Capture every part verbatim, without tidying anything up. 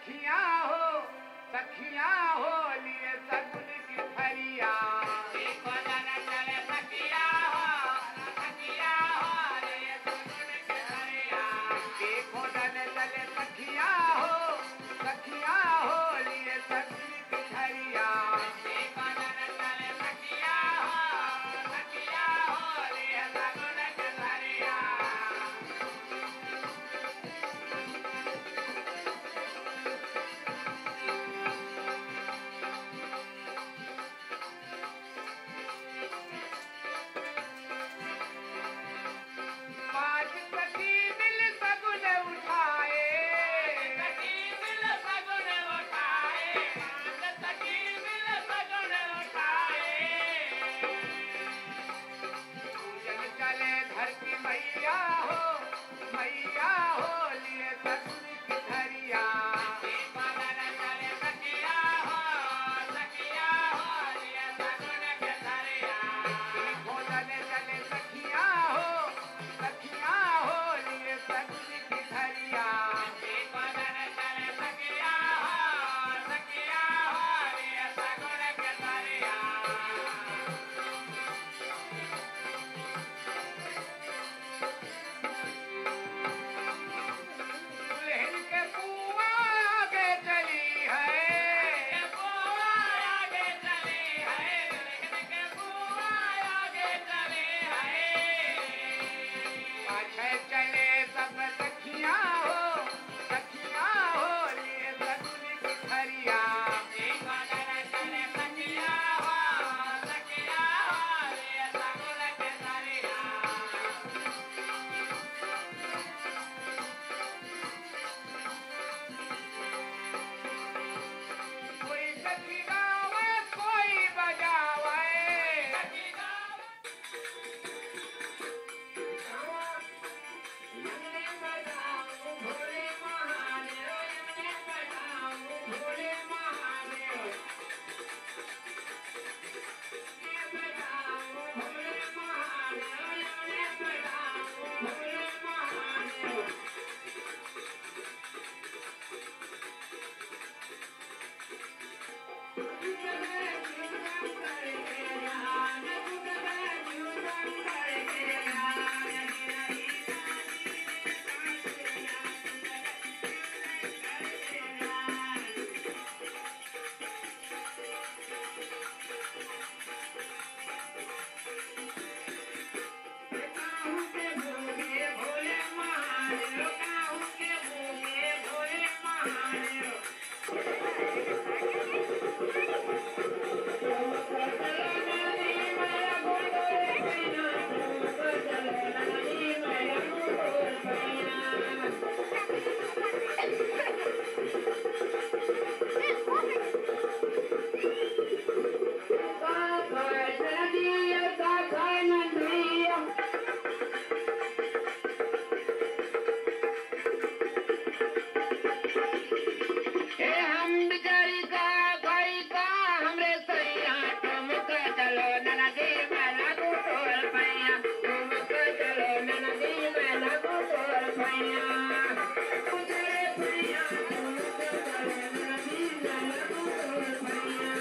सखिया हो सखिया हो लिए सगुन की फरिया देखो जन चले सखिया हो सखिया हो लिए सगुन की फरिया देखो जन चले सखिया हो सखिया हो लिए सगुन की फरिया देखो जन चले सखिया हो सखिया हो लिए सगुन की फरिया पाँच सखी मिल सगुन उठाए सखी मिल सगुन उठाए पाँच सखी मिल सगुन उठाए पूजन चले धरती मैया हो मैया हो लिए सगुन की धरिया चले सखिया हो सखिया हो लिए सगुन की धरिया भोजन चले सखिया हो सखिया हो लिए सगुन की धरिया भोजन चले सखिया हो सखिया हो लिए सगुन की धरिया दुल्हन के बुआ आगे चली है बुआ आगे चली है दुल्हन के बुआ आगे चली है पाछे चले सब सखिया हो सखिया हो लिए सगुन की धरिया चले सखिया हो सखिया हो लिए सगुन की धरिया कोई सखी गावे कोई बजावे सखी गावे यमने बजाओ भोले महादेव यमने बजाओ भोले महादेव यमने बजाओ भोले महादेव यमने बजाओ भोले महादेव भोले महादेव काहू के भोगे भोले महादेव हे हम बिचारी का कोई का हमरे सैया तुम का चलो ननदी मैला को तोड़ पैया तुम का चलो ननदी मैला को तोड़ पैया चले पैया तुम का चलो ननदी मैला को तोड़ पैया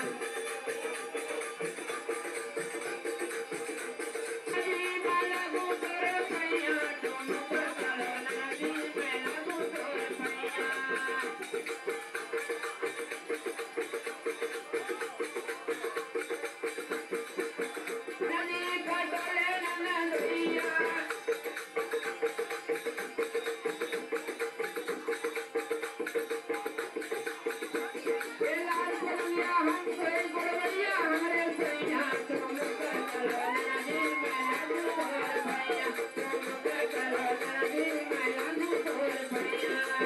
नदी मैला को तोड़ पैया तुम का चलो ननदी मैला को तोड़ पैया नदी बदले ननदिया लाल पड़िया हम कोई बड़वैया हमरे सैया तुम का चलो नदी मैला को तोड़ पैया तुम का चलो नदी मैला को तोड़ पैया